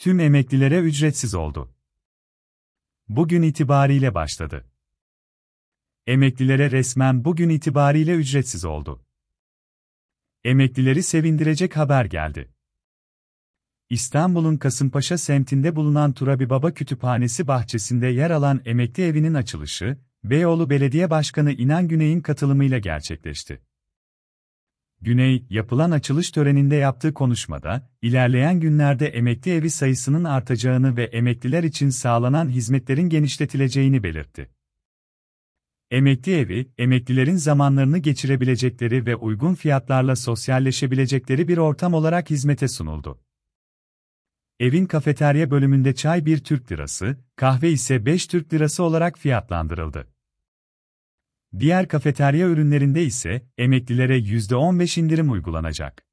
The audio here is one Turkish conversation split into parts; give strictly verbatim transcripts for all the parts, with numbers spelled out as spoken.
tüm emeklilere ücretsiz oldu. Bugün itibariyle başladı. Emeklilere resmen bugün itibariyle ücretsiz oldu. Emeklileri sevindirecek haber geldi. İstanbul'un Kasımpaşa semtinde bulunan Turabi Baba Kütüphanesi bahçesinde yer alan emekli evinin açılışı, Beyoğlu Belediye Başkanı İnan Güney'in katılımıyla gerçekleşti. Güney, yapılan açılış töreninde yaptığı konuşmada, ilerleyen günlerde emekli evi sayısının artacağını ve emekliler için sağlanan hizmetlerin genişletileceğini belirtti. Emekli evi, emeklilerin zamanlarını geçirebilecekleri ve uygun fiyatlarla sosyalleşebilecekleri bir ortam olarak hizmete sunuldu. Evin kafeterya bölümünde çay bir Türk lirası, kahve ise beş Türk lirası olarak fiyatlandırıldı. Diğer kafeterya ürünlerinde ise emeklilere yüzde on beş indirim uygulanacak.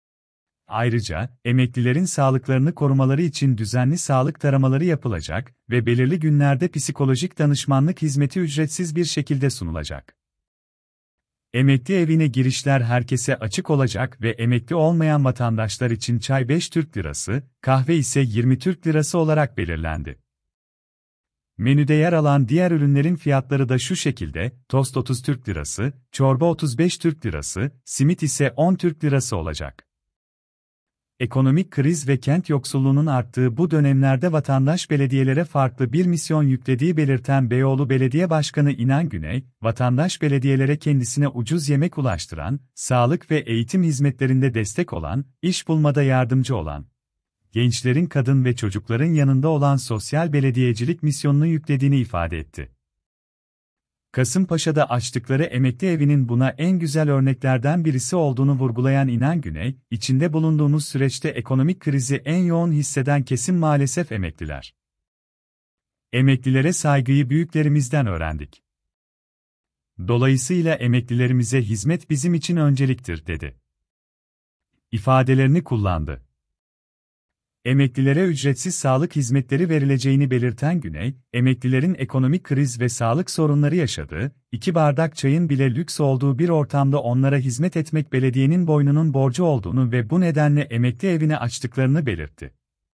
Ayrıca, emeklilerin sağlıklarını korumaları için düzenli sağlık taramaları yapılacak ve belirli günlerde psikolojik danışmanlık hizmeti ücretsiz bir şekilde sunulacak. Emekli evine girişler herkese açık olacak ve emekli olmayan vatandaşlar için çay beş Türk lirası, kahve ise yirmi Türk lirası olarak belirlendi. Menüde yer alan diğer ürünlerin fiyatları da şu şekilde: tost otuz Türk lirası, çorba otuz beş Türk lirası, simit ise on Türk lirası olacak. Ekonomik kriz ve kent yoksulluğunun arttığı bu dönemlerde vatandaş belediyelere farklı bir misyon yüklediği belirten Beyoğlu Belediye Başkanı İnan Güney, vatandaş belediyelere kendisine ucuz yemek ulaştıran, sağlık ve eğitim hizmetlerinde destek olan, iş bulmada yardımcı olan, gençlerin, kadın ve çocukların yanında olan sosyal belediyecilik misyonunu yüklediğini ifade etti. Kasımpaşa'da açtıkları emekli evinin buna en güzel örneklerden birisi olduğunu vurgulayan İnan Güney, içinde bulunduğumuz süreçte ekonomik krizi en yoğun hisseden kesim maalesef emekliler. Emeklilere saygıyı büyüklerimizden öğrendik. Dolayısıyla emeklilerimize hizmet bizim için önceliktir, dedi. İfadelerini kullandı. Emeklilere ücretsiz sağlık hizmetleri verileceğini belirten Güney, emeklilerin ekonomik kriz ve sağlık sorunları yaşadığı, iki bardak çayın bile lüks olduğu bir ortamda onlara hizmet etmek belediyenin boynunun borcu olduğunu ve bu nedenle emekli evini açtıklarını belirtti.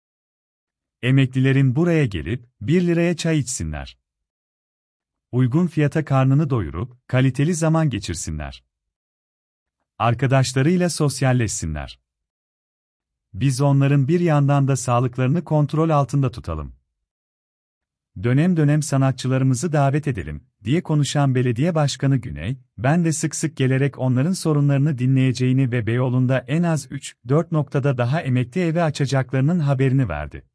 Emeklilerin buraya gelip, bir liraya çay içsinler. Uygun fiyata karnını doyurup, kaliteli zaman geçirsinler. Arkadaşlarıyla sosyalleşsinler. Biz onların bir yandan da sağlıklarını kontrol altında tutalım. Dönem dönem sanatçılarımızı davet edelim, diye konuşan Belediye Başkanı Güney, ben de sık sık gelerek onların sorunlarını dinleyeceğini ve Beyoğlu'nda en az üç dört noktada daha emekli evi açacaklarının haberini verdi.